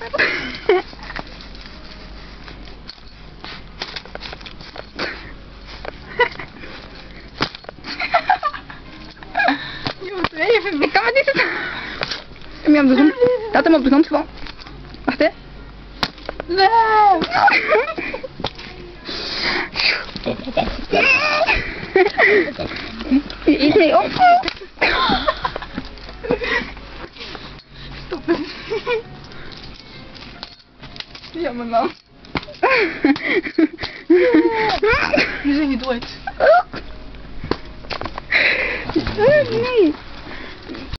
Ik kan het niet doen. Kom je op de grond? Laat hem op de grond gewoon. Wacht hè. Nee. Je eet niet op. Stop het. Jammer man. Je zijn niet dood. Nee.